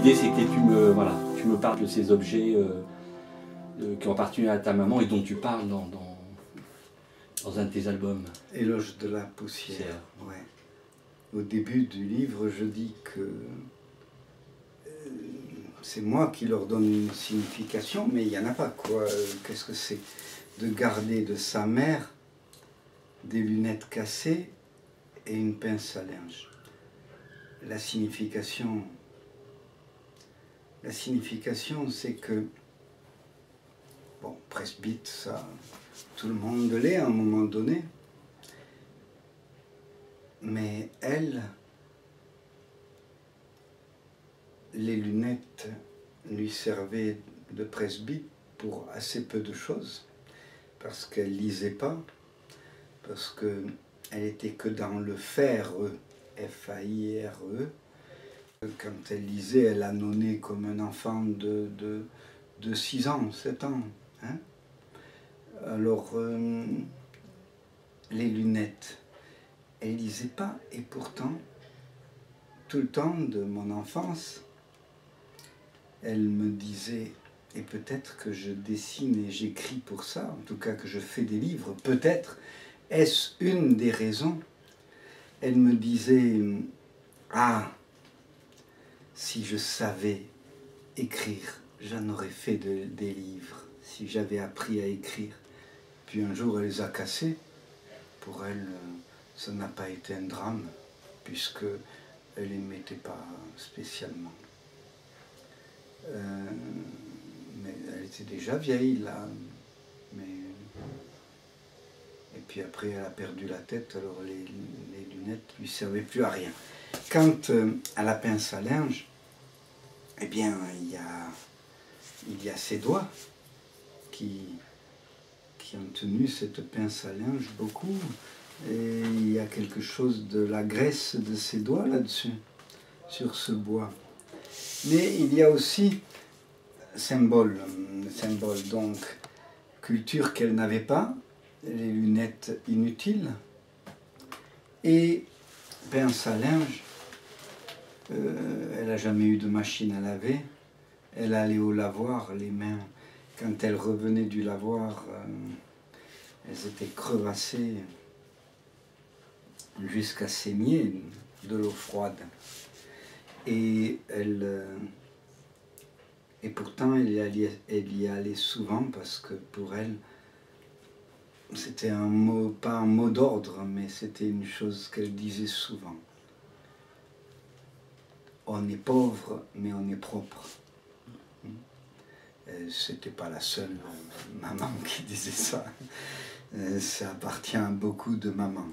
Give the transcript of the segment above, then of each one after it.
l'idée c'était que voilà, tu me parles de ces objets qui ont appartenu à ta maman et dont tu parles dans un de tes albums. Éloge de la poussière. Ouais. Au début du livre, je dis que c'est moi qui leur donne une signification, mais il n'y en a pas, quoi. Qu'est-ce que c'est? De garder de sa mère des lunettes cassées et une pince à linge. La signification, c'est que, bon, presbyte, ça, tout le monde l'est à un moment donné, mais elle, les lunettes lui servaient de presbyte pour assez peu de choses, parce qu'elle lisait pas, parce qu'elle était que dans le faire, F-A-I-R-E. Quand elle lisait, elle annonnait comme un enfant de 6 ans, 7 ans. Hein? Alors, les lunettes, elle lisait pas, et pourtant, tout le temps de mon enfance, elle me disait, et peut-être que je dessine et j'écris pour ça, en tout cas que je fais des livres, peut-être, est-ce une des raisons? Elle me disait, ah, si je savais écrire, j'en aurais fait des livres, si j'avais appris à écrire. Puis un jour, elle les a cassés. Pour elle, ça n'a pas été un drame, puisque elle les mettait pas spécialement. Mais elle était déjà vieille, là. Mais... Et puis après, elle a perdu la tête, alors les lunettes lui servaient plus à rien. Quant à la pince à linge, eh bien, il y a ses doigts qui ont tenu cette pince à linge beaucoup. Et il y a quelque chose de la graisse de ses doigts là-dessus, sur ce bois. Mais il y a aussi symbole, donc culture qu'elle n'avait pas, les lunettes inutiles, et pince à linge. Elle n'a jamais eu de machine à laver. Elle allait au lavoir, les mains, quand elle revenait du lavoir, elles étaient crevassées jusqu'à saigner de l'eau froide. Et pourtant, elle y allait souvent parce que pour elle, c'était un mot, pas un mot d'ordre, mais c'était une chose qu'elle disait souvent. On est pauvre, mais on est propre. C'était pas la seule maman qui disait ça. Ça appartient à beaucoup de mamans.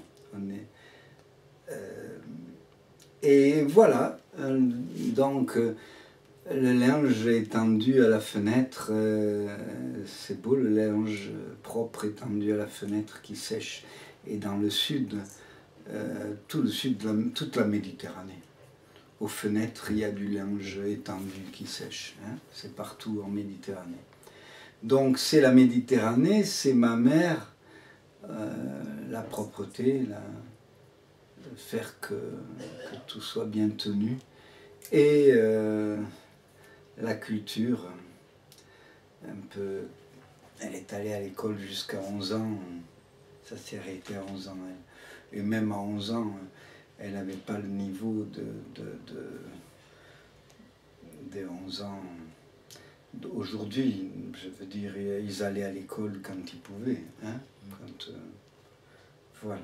Et voilà, donc le linge étendu à la fenêtre, c'est beau, le linge propre étendu à la fenêtre qui sèche. Et dans le sud, tout le sud, toute la Méditerranée, aux fenêtres, il y a du linge étendu qui sèche. Hein, c'est partout en Méditerranée. Donc c'est la Méditerranée, c'est ma mère, la propreté, faire que tout soit bien tenu, et la culture, un peu, elle est allée à l'école jusqu'à 11 ans, ça s'est arrêté à 11 ans, et même à 11 ans, elle n'avait pas le niveau des 11 ans. Aujourd'hui, je veux dire, ils allaient à l'école quand ils pouvaient, hein, voilà.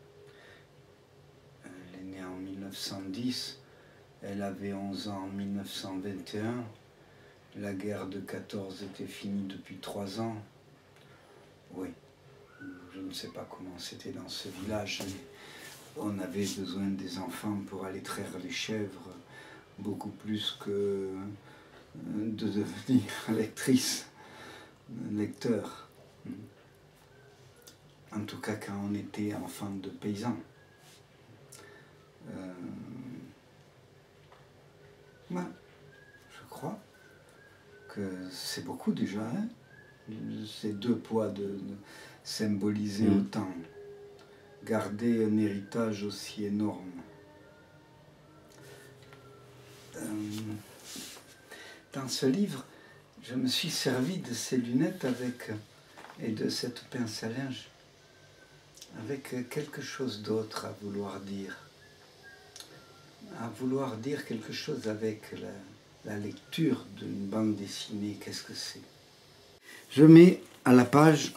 Elle est née en 1910, elle avait 11 ans en 1921, la guerre de 14 était finie depuis 3 ans. Oui, je ne sais pas comment c'était dans ce village, mais on avait besoin des enfants pour aller traire les chèvres, beaucoup plus que de devenir lecteur. En tout cas, quand on était enfant de paysan. Ouais, je crois que c'est beaucoup déjà, hein, ces 2 poids de symboliser autant, garder un héritage aussi énorme. dans ce livre, je me suis servi de ces lunettes et de cette pince à linge avec quelque chose d'autre à vouloir dire. À vouloir dire quelque chose avec la lecture d'une bande dessinée. Qu'est-ce que c'est? Je mets à la page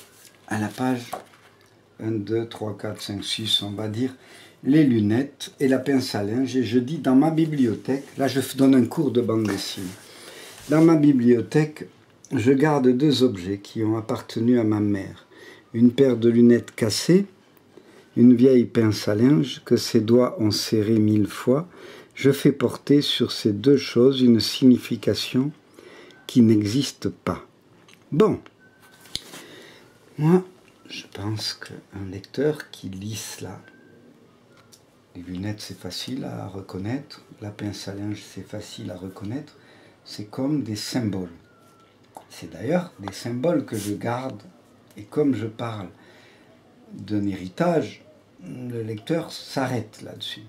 1, 2, 3, 4, 5, 6, on va dire, les lunettes et la pince à linge. Et je dis dans ma bibliothèque, là je donne un cours de bande dessinée. Dans ma bibliothèque, je garde 2 objets qui ont appartenu à ma mère. Une paire de lunettes cassées, une vieille pince à linge que ses doigts ont serrée 1000 fois. Je fais porter sur ces 2 choses une signification qui n'existe pas. Bon, moi, je pense qu'un lecteur qui lit cela, les lunettes c'est facile à reconnaître, la pince à linge c'est facile à reconnaître, c'est comme des symboles. C'est d'ailleurs des symboles que je garde, et comme je parle d'un héritage, le lecteur s'arrête là-dessus.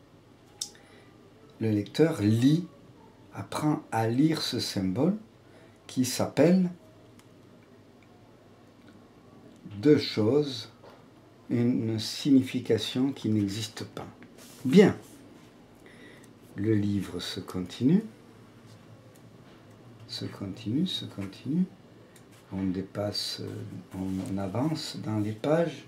Le lecteur lit, apprend à lire ce symbole qui s'appelle 2 choses, une signification qui n'existe pas. Bien, le livre se continue, on dépasse, on avance dans les pages,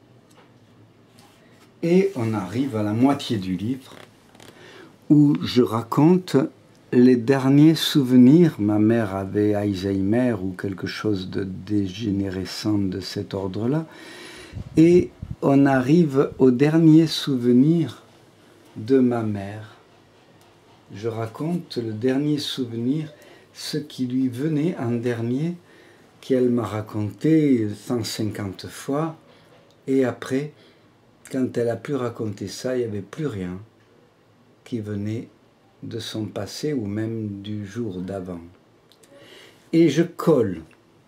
et on arrive à la moitié du livre, où je raconte les derniers souvenirs. Ma mère avait Alzheimer ou quelque chose de dégénérescent de cet ordre-là. Et on arrive aux derniers souvenirs de ma mère. Je raconte le dernier souvenir, ce qui lui venait en dernier, qu'elle m'a raconté 150 fois. Et après, quand elle a pu raconter ça, il n'y avait plus rien qui venait de son passé ou même du jour d'avant. Et je colle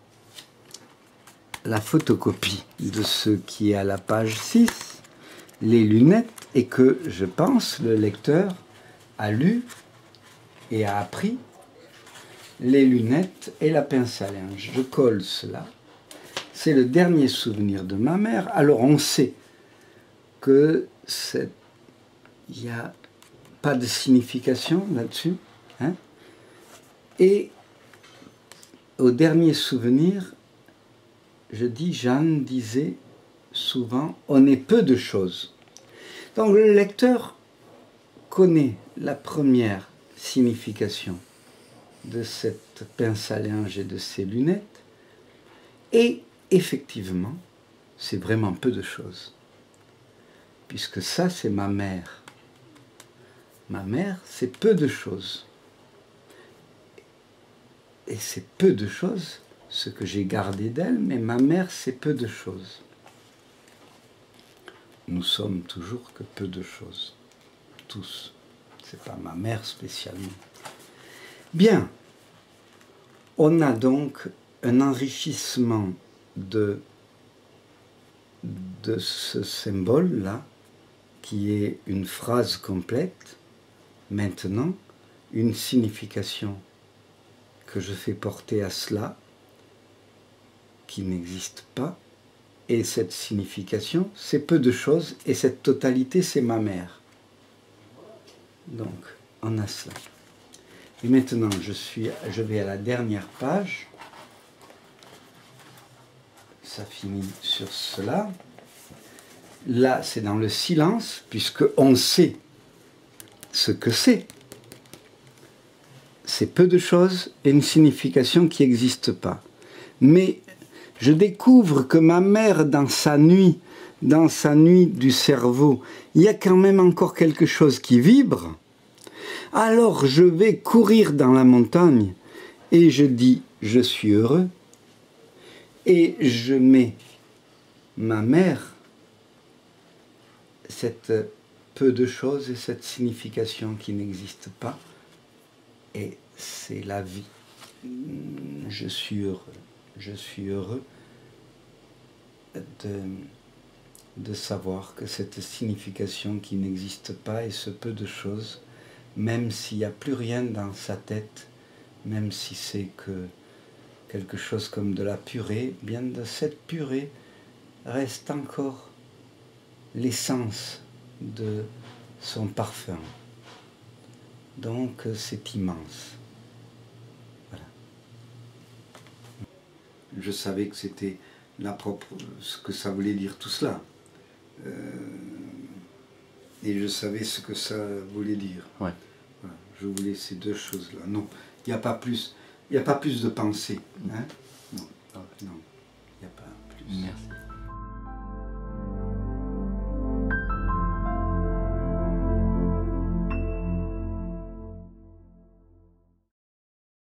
la photocopie de ce qui est à la page 6, les lunettes, et que je pense le lecteur a lu et a appris les lunettes et la pince à linge. Je colle cela. C'est le dernier souvenir de ma mère. Alors on sait que il n'y a pas de signification là-dessus. Hein? Et au dernier souvenir, je dis, Jeanne disait souvent, on est peu de choses. Donc le lecteur connaît la première signification de cette pince à linge et de ces lunettes, et effectivement, c'est vraiment peu de choses. Puisque ça, c'est ma mère. Ma mère, c'est peu de choses. Et c'est peu de choses, ce que j'ai gardé d'elle, mais ma mère, c'est peu de choses. Nous sommes toujours que peu de choses. Tous. C'est pas ma mère spécialement. Bien. On a donc un enrichissement de ce symbole-là, qui est une phrase complète. Maintenant, une signification que je fais porter à cela, qui n'existe pas, et cette signification, c'est peu de choses, et cette totalité, c'est ma mère. Donc, on a cela. Et maintenant, je vais à la dernière page. Ça finit sur cela. Là, c'est dans le silence, puisqu'on sait ce que c'est. C'est peu de choses et une signification qui n'existe pas. Mais je découvre que ma mère, dans sa nuit du cerveau, il y a quand même encore quelque chose qui vibre. Alors je vais courir dans la montagne et je dis « je suis heureux » et je mets ma mère, cette peu de choses et cette signification qui n'existe pas, et c'est la vie. Je suis heureux de savoir que cette signification qui n'existe pas et ce peu de choses, même s'il n'y a plus rien dans sa tête, même si c'est que quelque chose comme de la purée, bien de cette purée reste encore l'essence de son parfum. Donc c'est immense. Voilà. Je savais que c'était ce que ça voulait dire tout cela. Et je savais ce que ça voulait dire. Ouais. Voilà. Je voulais ces deux choses-là. Non, il n'y a pas plus de pensée. Hein? Non, non, il n'y a pas plus. Merci.